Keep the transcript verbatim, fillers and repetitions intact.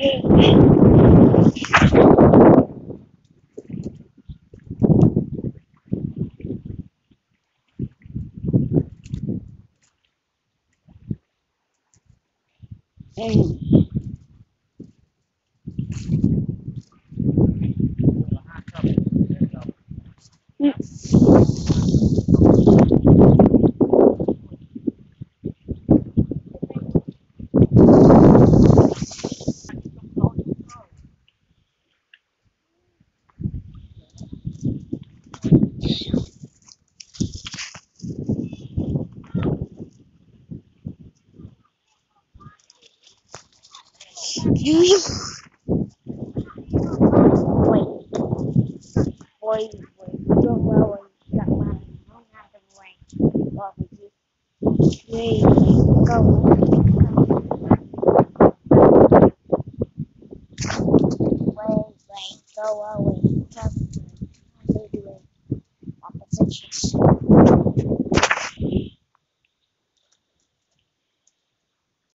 Wait, wait, wait. Go well, wait. Got my own out of the way. Well, wait, go. Wait, wait. Go away. Come. Wait, wait. Opposition.